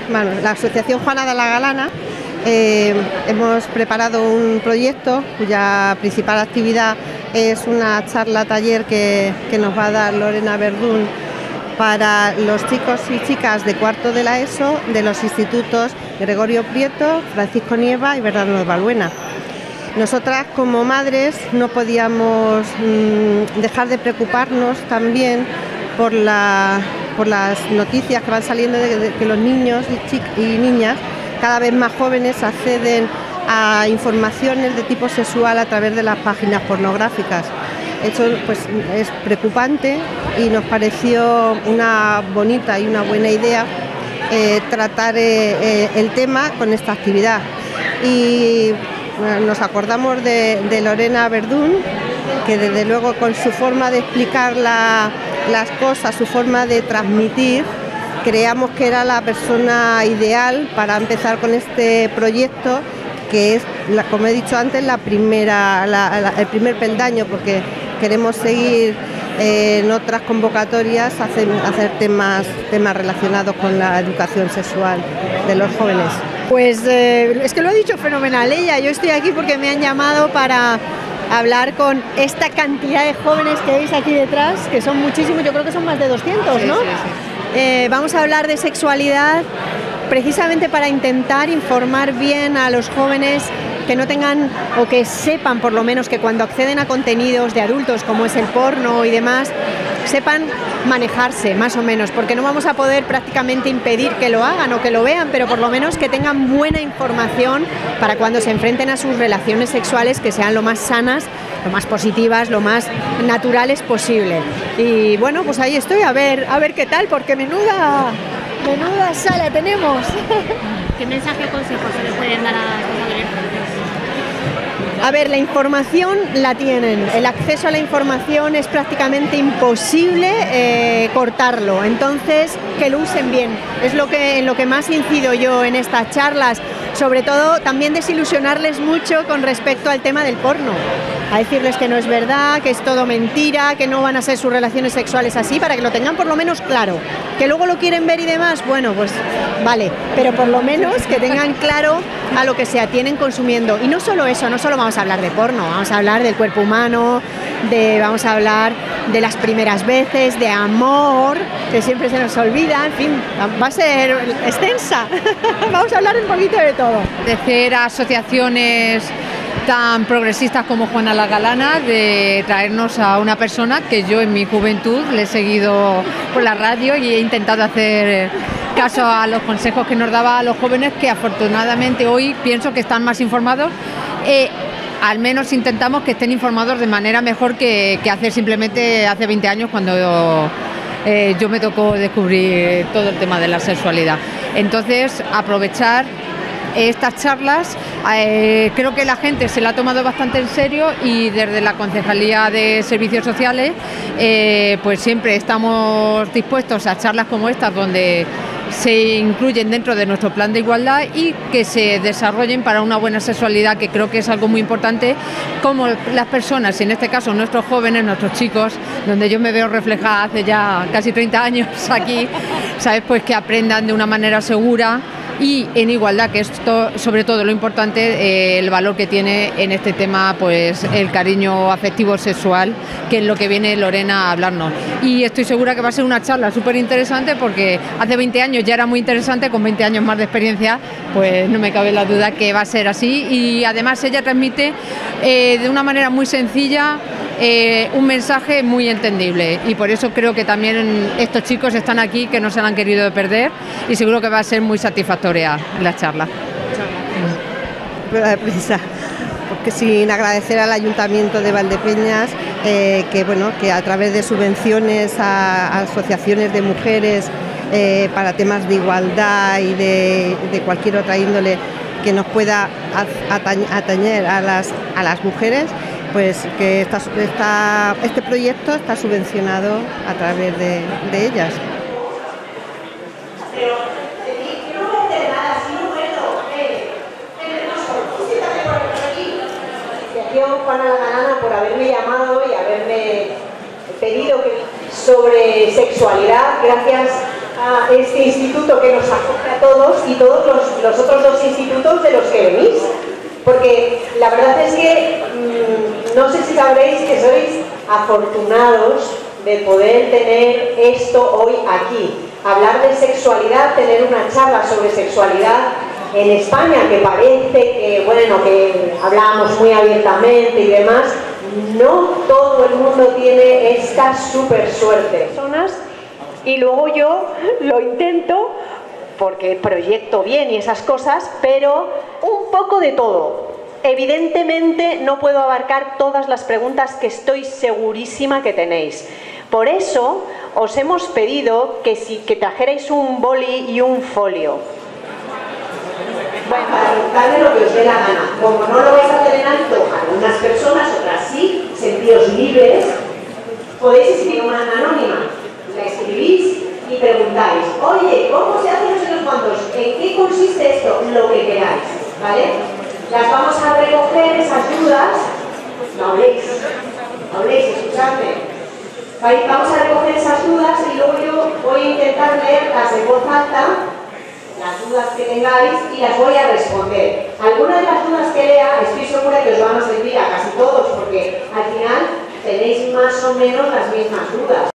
bueno, la Asociación Juana de la Galana, hemos preparado un proyecto cuya principal actividad es una charla taller que nos va a dar Lorena Verdún para los chicos y chicas de cuarto de la ESO de los institutos Gregorio Prieto, Francisco Nieva y Bernardo de Balbuena. Nosotras como madres no podíamos dejar de preocuparnos también por las noticias que van saliendo de que los niños y niñas cada vez más jóvenes acceden a informaciones de tipo sexual a través de las páginas pornográficas. Eso pues es preocupante y nos pareció una bonita y una buena idea tratar el tema con esta actividad. Y nos acordamos de Lorena Verdún, que desde luego con su forma de explicar las cosas, su forma de transmitir, creíamos que era la persona ideal para empezar con este proyecto, que es, como he dicho antes, el primer peldaño, porque queremos seguir en otras convocatorias, hacer temas relacionados con la educación sexual de los jóvenes. Pues es que lo ha dicho fenomenal ella. Yo estoy aquí porque me han llamado para hablar con esta cantidad de jóvenes que veis aquí detrás, que son muchísimos, yo creo que son más de 200, ¿no? Sí. Vamos a hablar de sexualidad precisamente para intentar informar bien a los jóvenes, que no tengan o que sepan por lo menos que cuando acceden a contenidos de adultos como es el porno y demás, sepan manejarse más o menos, porque no vamos a poder prácticamente impedir que lo hagan o que lo vean, pero por lo menos que tengan buena información para cuando se enfrenten a sus relaciones sexuales, que sean lo más sanas, lo más positivas, lo más naturales posible. Y bueno, pues ahí estoy, a ver qué tal, porque menuda sala tenemos. ¿Qué mensaje o consejo se le pueden dar a los adolescentes? A ver, la información la tienen, el acceso a la información es prácticamente imposible cortarlo, entonces que lo usen bien, es en lo que más incido yo en estas charlas, sobre todo también desilusionarles mucho con respecto al tema del porno, a decirles que no es verdad, que es todo mentira, que no van a ser sus relaciones sexuales así, para que lo tengan por lo menos claro, que luego lo quieren ver y demás, bueno, pues vale, pero por lo menos que tengan claro a lo que se atienen consumiendo. Y no solo eso, no solo vamos a hablar de porno, vamos a hablar del cuerpo humano, vamos a hablar de las primeras veces, de amor, que siempre se nos olvida, en fin, va a ser extensa. Vamos a hablar un poquito de todo. Agradecer a asociaciones tan progresistas como Juana la Galana de traernos a una persona que yo en mi juventud le he seguido por la radio y he intentado hacer caso a los consejos que nos daba a los jóvenes, que afortunadamente hoy pienso que están más informados. Al menos intentamos que estén informados de manera mejor que simplemente hace 20 años, cuando yo me tocó descubrir todo el tema de la sexualidad. Entonces, aprovechar estas charlas, creo que la gente se la ha tomado bastante en serio, y desde la Concejalía de Servicios Sociales pues siempre estamos dispuestos a charlas como estas, donde se incluyen dentro de nuestro plan de igualdad y que se desarrollen para una buena sexualidad, que creo que es algo muy importante, como las personas, y en este caso nuestros jóvenes, nuestros chicos, donde yo me veo reflejada hace ya casi 30 años aquí, ¿sabes? Pues que aprendan de una manera segura y en igualdad, que esto, sobre todo lo importante, el valor que tiene en este tema, pues el cariño afectivo sexual, que es lo que viene Lorena a hablarnos. Y estoy segura que va a ser una charla súper interesante, porque hace 20 años ya era muy interesante, con 20 años más de experiencia, pues no me cabe la duda que va a ser así. Y además ella transmite de una manera muy sencilla un mensaje muy entendible, y por eso creo que también estos chicos están aquí, que no se la han querido perder, y seguro que va a ser muy satisfactoria la charla. Rueda de prensa, porque sin agradecer al Ayuntamiento de Valdepeñas, que a través de subvenciones a asociaciones de mujeres para temas de igualdad y de cualquier otra índole que nos pueda atañer a las mujeres, pues que este proyecto está subvencionado a través de ellas. Juana la Galana, por haberme llamado y haberme pedido sobre sexualidad. Gracias a este instituto que nos acoge a todos y todos los otros dos institutos de los que venís. Porque la verdad es que no sé si sabréis que sois afortunados de poder tener esto hoy aquí. Hablar de sexualidad, tener una charla sobre sexualidad en España, que parece que, bueno, que hablamos muy abiertamente y demás, no todo el mundo tiene esta súper suerte. Y luego yo lo intento, porque proyecto bien y esas cosas, pero un poco de todo. Evidentemente no puedo abarcar todas las preguntas que estoy segurísima que tenéis. Por eso os hemos pedido que trajerais un boli y un folio. Bueno, para preguntarle lo que os dé la gana. Como no lo vais a hacer en alto, algunas personas, otras sí, sentíos libres, podéis escribir una anónima. La escribís y preguntáis, oye, ¿cómo se hace no sé los cuantos? ¿En qué consiste esto? Lo que queráis, ¿vale? Las vamos a recoger, esas dudas. No habléis, escuchadme. Vamos a recoger esas dudas y luego yo voy a intentar leerlas en voz alta, las dudas que tengáis, y las voy a responder. Algunas de las dudas que lea, estoy segura que os van a servir a casi todos, porque al final tenéis más o menos las mismas dudas.